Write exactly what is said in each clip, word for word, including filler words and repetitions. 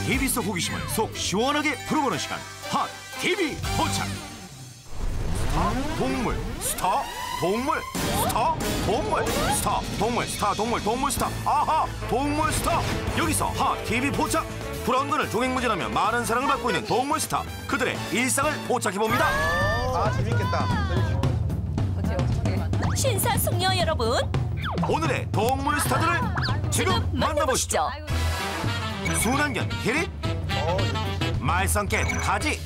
티비 속 호기심을 속 시원하게 풀어보는 시간, 핫 티비 포착. 스타 동물 스타 동물 스타 동물 스타 동물 스타 동물 동물 스타 아하 동물 스타. 여기서 핫 티비 포착. 불안근을 종횡무진하며 많은 사랑을 받고 있는 동물 스타, 그들의 일상을 포착해봅니다. 아, 재밌겠다. 신사숙녀 여러분, 오늘의 동물 스타들을 지금 만나보시죠. 순환견 히릿, 말썽개 가지,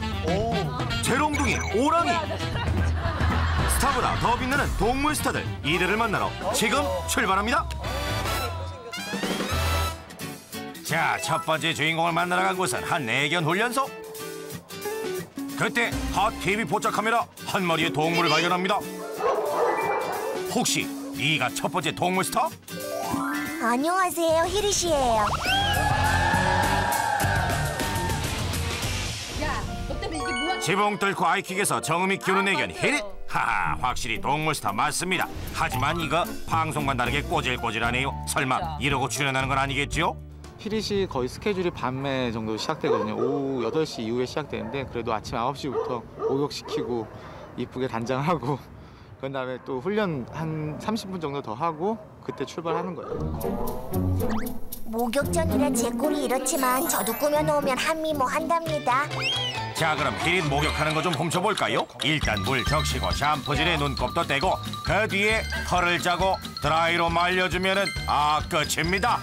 재롱둥이 오랑이. 스타보다 더 빛나는 동물 스타들, 이들을 만나러 지금 출발합니다. 자, 첫 번째 주인공을 만나러 간 곳은 한 애견 훈련소. 그때 핫 티비 포착 카메라 한 마리의 동물을 발견합니다. 혹시 네가 첫 번째 동물 스타? 안녕하세요, 히릿이에요. 지붕 뚫고 아이킥에서 정음이 키우는 애견 히릿. 하하, 확실히 동물 스타 맞습니다. 하지만 이거 방송만 다르게 꼬질꼬질하네요. 설마 이러고 출연하는 건 아니겠죠? 히릿이 거의 스케줄이 밤에 정도 시작되거든요. 오후 여덟 시 이후에 시작되는데 그래도 아침 아홉 시부터 목욕시키고 이쁘게 단장하고 그런 다음에 또 훈련 한 삼십 분 정도 더 하고 그때 출발하는 거예요. 목욕 전이라 제 꼴이 이렇지만 저도 꾸며놓으면 한미모 한답니다. 자, 그럼 히릿 목욕하는 거 좀 훔쳐볼까요? 일단 물 적시고 샴푸질에 눈곱도 떼고 그 뒤에 털을 짜고 드라이로 말려주면은 아 끝입니다.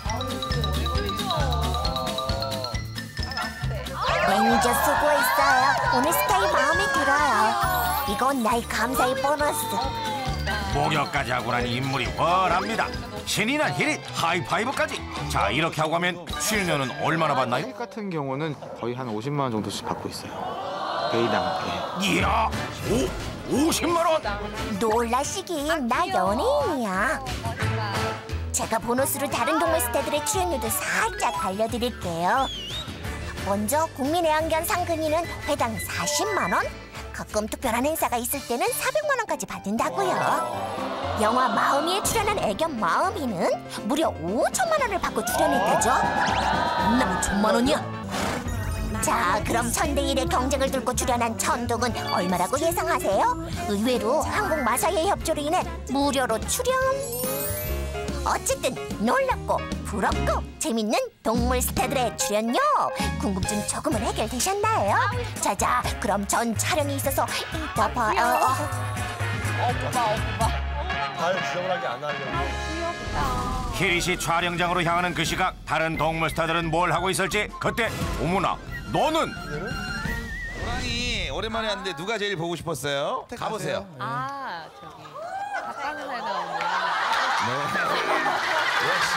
매니저 수고했어요. 오늘 스타일 마음에 들어요. 이건 나의 감사의 보너스. 목욕까지 하고 나니 인물이 훤합니다. 신이 난 히릿 하이파이브까지. 자, 이렇게 하고 가면 출연료는 얼마나 받나요? 히릿 같은 경우는 거의 한 오십만 원 정도씩 받고 있어요. 데이당. 예. 이야, 오, 오십만 원? 놀라시긴, 나 연예인이야. 제가 보너스로 다른 동물 스타들의 출연료도 살짝 알려드릴게요. 먼저 국민애완견 상근이는 회당 사십만 원, 가끔 특별한 행사가 있을 때는 사백만 원까지 받는다고요. 영화 마음이에 출연한 애견 마음이는 무려 오천만 원을 받고 출연했다죠. 나 천만 원이야. 자, 그럼 천대일의 경쟁을 뚫고 출연한 천둥은 얼마라고 예상하세요? 의외로 한국마사회 협조로 인해 무료로 출연. 어쨌든 놀랍고 부럽고 재밌는 동물 스타들의 출연료, 궁금증 조금은 해결되셨나요? 자자, 그럼 전 촬영이 있어서 이따 봐요. 오빠, 오빠. 발 지저분하게 안 하려고. 히릿이 촬영장으로 향하는 그 시각, 다른 동물 스타들은 뭘 하고 있을지. 그때 어머나, 너는? 호랑이 오랜만에 왔는데 누가 제일 보고 싶었어요? 가보세요. 아, 저기 닭강살 나오는. 네. 역시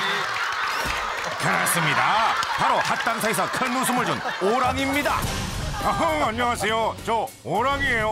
그렇습니다. 바로 핫당사에서 큰 웃음을 준 오랑입니다. 아흥, 안녕하세요. 저 오랑이에요.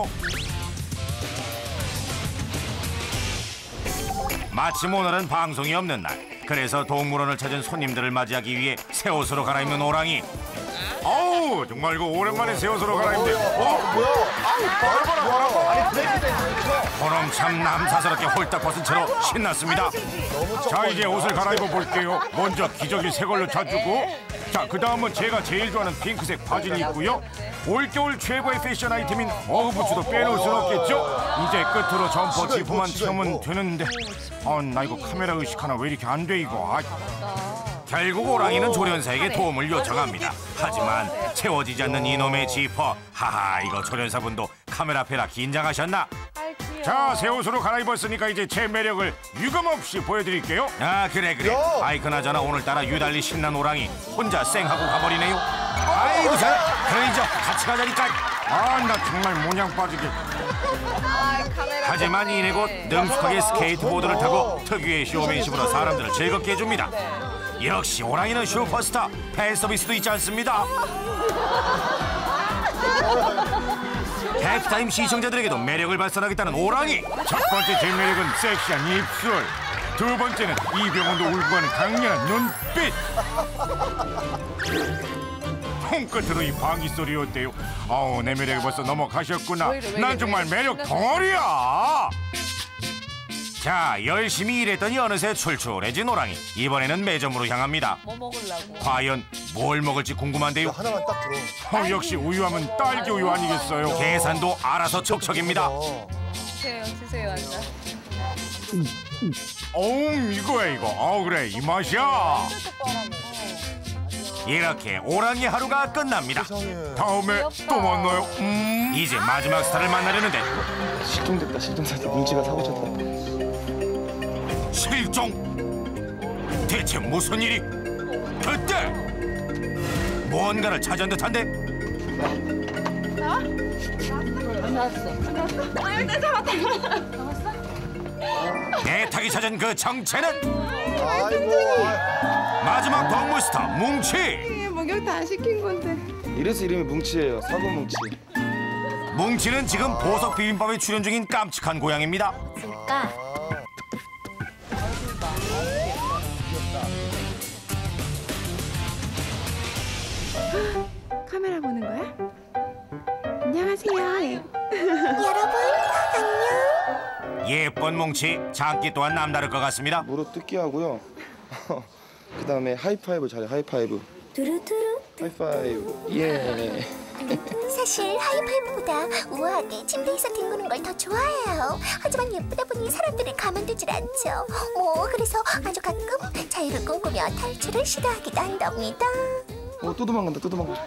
마침 오늘은 방송이 없는 날. 그래서 동물원을 찾은 손님들을 맞이하기 위해 새 옷으로 갈아입는 오랑이. 어우, 정말 그 오랜만에 새 옷으로 갈아입네. 어? 뭐야? 얼마나 뭐라고? 아니, 브레이크도 있어. 그럼 참 남사스럽게 홀딱 벗은 채로 신났습니다. 자, 이제 옷을 갈아입어 볼게요. 먼저 기저귀 새 걸로 차주고, 자, 그 다음은 제가 제일 좋아하는 핑크색 바지를 입고요. 올겨울 최고의 패션 아이템인 어그부츠도 빼놓을 순 없겠죠. 이제 끝으로 점퍼 지프만 채우면 되는데, 아, 나 이거 카메라 의식 하나 왜 이렇게 안 돼 이거. 아. 결국 오랑이는 조련사에게 도움을 요청합니다. 하지만 채워지지 않는 이놈의 지퍼. 하하, 이거 조련사분도 카메라 앞에라 긴장하셨나? 자, 새 옷으로 갈아입었으니까 이제 제 매력을 유감없이 보여드릴게요. 아, 그래 그래. 아이, 그나저나 오늘따라 유달리 신난 오랑이 혼자 쌩하고 가버리네요. 아이고, 자, 그래 이제 같이 가자니까. 아, 나 정말 모냥 빠지게. 하지만 이내 곧 능숙하게 스케이트보드를 타고 특유의 쇼맨십으로 사람들을 즐겁게 해줍니다. 역시 오랑이는 슈퍼스타. 팬서비스도 있지 않습니다. 해프타임 시청자들에게도 매력을 발산하겠다는 오랑이. 첫 번째 제 매력은 섹시한 입술, 두 번째는 이병헌도 울고 가는 강렬한 눈빛, 손끝으로 이 방귀 소리 어때요? 아우, 내 매력에 벌써 넘어가셨구나. 난 정말 매력 덩어리야. 자, 열심히 일했더니 어느새 출출해진 호랑이. 이번에는 매점으로 향합니다. 뭐 먹으려고? 과연 뭘 먹을지 궁금한데요. 하나만 딱 들어. 어, 역시 우유하면 딸기 우유 아니겠어요. 계산도 알아서 척척입니다. 주세요, 주세요, 앉아. 어우, 이거야 이거. 어, 그래, 이 맛이야. 이렇게 호랑이 하루가 끝납니다. 다음에 또 만나요. 음, 이제 마지막 스타를 만나려는데 실종됐다. 실종됐다. 뭉치가 사고 쳤다. 실종? 대체 무슨 일이? 그때 무언가를 찾은 듯한데 애타게 찾은 그 정체는 아이고. 마지막 동물 스타 뭉치. 목욕 다 시킨 건데. 이래서 이름이 뭉치예요. 사고 뭉치. 뭉치는 지금 보석 비빔밥에 출연 중인 깜찍한 고양입니다. 뭘까? 카메라 보는 거야? 안녕하세요. 여러분 안녕. 예쁜 뭉치 장기 또한 남다를 것 같습니다. 무릎 뜯기 하고요. 그 다음에 하이파이브 잘해. 하이파이브. 두루두루. 하이파이브. 예. 사실 하이파이브보다 우아하게 침대에서 뒹구는 걸 더 좋아해요. 하지만 예쁘다 보니 사람들을 가만두질 않죠. 뭐 그래서 아주 가끔 자유를 꿈꾸며 탈출을 시도하기도 한답니다. 어, 또 도망간다. 또 도망가.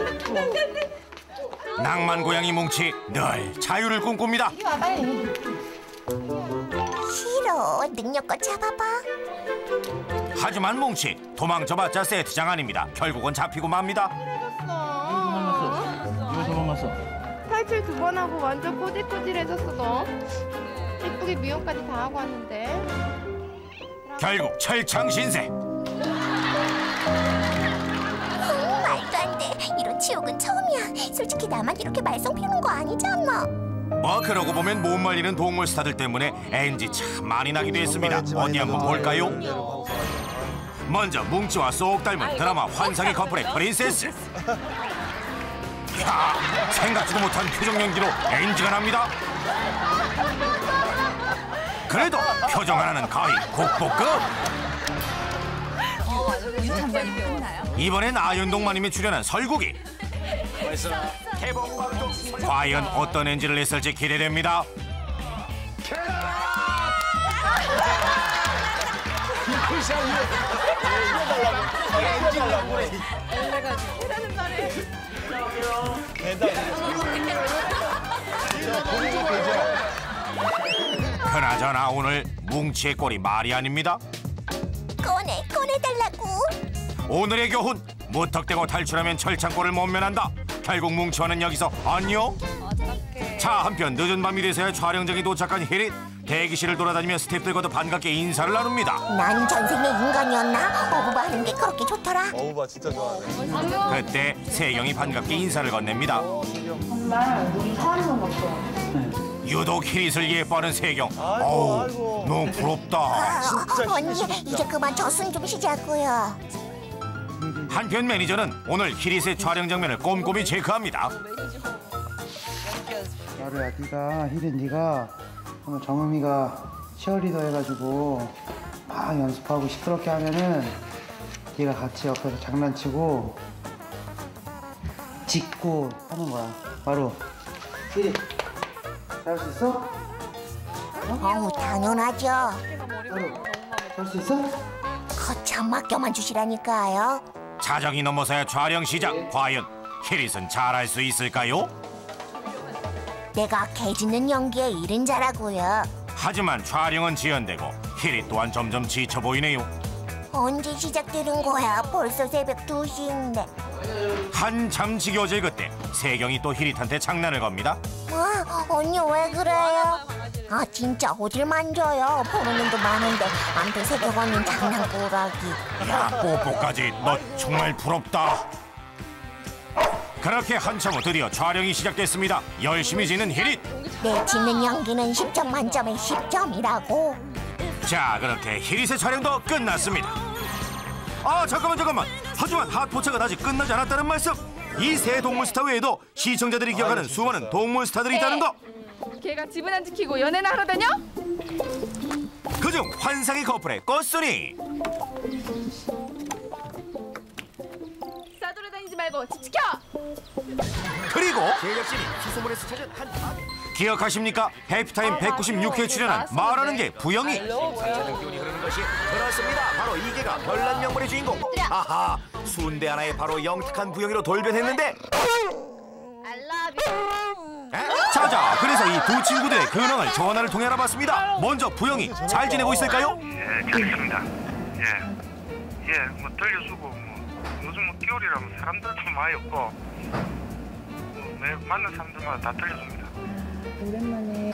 낭만 고양이 뭉치 늘 자유를 꿈꿉니다. 싫어. 능력껏 잡아봐. 하지만 뭉치 도망쳐봤자 세트장 아닙니다. 결국은 잡히고 맙니다. 탈출 두 번 하고 완전 꼬질꼬질해졌어 너. 예쁘게 미용까지 다 하고 왔는데. 결국 철창신세. 음, 말도 안 돼. 이런 치욕은 처음이야. 솔직히 나만 이렇게 말썽 피우는 거 아니잖아. 뭐 그러고 보면 못 말리는 동물 스타들 때문에 엔지 참 많이 나기도 했습니다. 어디 한번 볼까요? 먼저 뭉치와 쏙 닮은 드라마 환상의 커플의 프린세스. 야, 생각지도 못한 표정 연기로 엔지가 납니다. 그래도 표정 하나는 거의 국보급. 이번엔 아윤동마님이 출연한 설국이. 과연 어떤 엔지를 냈을지 기대됩니다. 그나저나 오늘 뭉치의 꼴이 말이 아닙니다. 꺼내, 꺼내달라고. 오늘의 교훈, 무턱대고 탈출하면 철창골을 못 면한다. 결국 뭉치와는 여기서 안녕. 자, 한편 늦은 밤이 돼서야 촬영장에 도착한 혜린. 대기실을 돌아다니며 스태프들과도 반갑게 인사를 나눕니다. 난 전생에 인간이었나? 어부바 하는 게 그렇게 좋더라. 어우바 진짜 좋아하네. 그때 세경이 반갑게 인사를 건넵니다. 정말 우리 처음 봤어. 유독 히릿을 예뻐하는 세경. 아이고, 어우, 아이고. 너무 부럽다. 어, 언니, 이제 그만 젖순 좀 쉬자고요. 한편 매니저는 오늘 히릿의 촬영 장면을 꼼꼼히 체크합니다. 나루야, 네가 히린 네가 오늘 정음이가 치어리더 해가지고 막 연습하고 시끄럽게 하면은 네가 같이 옆에서 장난치고 짖고 하는 거야. 바로 히린 잘 할 수 있어? 어우, 당연하죠. 바로 잘 수 있어? 거참 맡겨만 주시라니까요. 자정이 넘어서야 촬영 시작. 과연 히릿은 잘할 수 있을까요? 내가 개 짖는 연기에 일은 잘하고요. 하지만 촬영은 지연되고 히릿 또한 점점 지쳐 보이네요. 언제 시작되는 거야? 벌써 새벽 두 시인데. 한참 지겨워질 그때 세경이 또 히릿한테 장난을 겁니다. 아, 언니 왜 그래요? 아, 진짜 어딜 만져요. 보는 눈도 많은데. 아무튼 새벽 언니는 장난꾸러기. 야, 뽀뽀까지 너 정말 부럽다. 그렇게 한참 후 드디어 촬영이 시작됐습니다. 열심히 지는 히릿. 내 짖는 연기는 십 점 만점에 십 점이라고. 자, 그렇게 히릿의 촬영도 끝났습니다. 아, 잠깐만 잠깐만. 하지만 핫포차가 아직 끝나지 않았다는 말씀. 이 세 동물 스타 외에도 시청자들이 기억하는 수많은 동물 스타들이 있다는 거. 걔가 집은 안 지키고 연애나 하러 다녀? 그중 환상의 커플의 꽃순이. 싸돌아다니지 말고 집 지켜. 그리고 제작진이 수소문에서 찾은 한 기억하십니까? 해피타임 백구십육 회에 출연한 말하는 게 부영이. 괜찮은 기운이 흐르는 것이 그렇습니다. 바로 이게가 별난 명물의 주인공. 아하, 순대 하나에 바로 영특한 부영이로 돌변했는데. 자자, 그래서 이 두 친구들의 근황을 전화를 통해 알아봤습니다. 먼저 부영이 잘 지내고 있을까요? 예, 좋습니다. 예, 예, 뭐 들려주고 뭐 요즘 뭐 겨울이라면 사람들도 많이 없고 뭐, 매 만난 사람들마다 다 들려줍니다. 오랜만에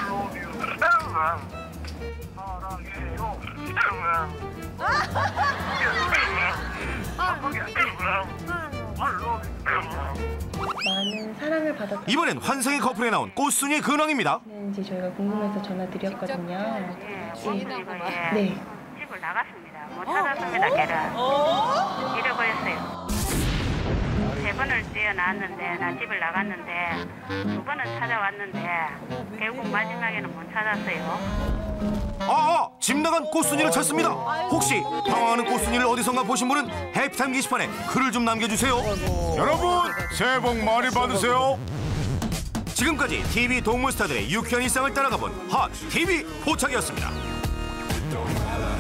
많은 사랑을 받았던 이번엔 환상의 커플에 나온 꽃순이의 근황입니다. 이제 저희가 궁금해서 전화드렸거든요. 네. 네. 집을 나갔습니다. 못 찾았습니다. 걔를 잃어버렸어요. 세 번을 뛰어나왔는데 나 집을 나갔는데 두 번은 찾아왔는데 결국 마지막에는 못 찾았어요. 아, 아! 집 나간 꽃순이를 찾습니다. 혹시 당황하는 꽃순이를 어디선가 보신 분은 해피타임 게시판에 글을 좀 남겨주세요. 여러분 새해 복 많이 받으세요. 지금까지 티비 동물 스타들의 유쾌한 일상을 따라가본 핫 티비 포착이었습니다.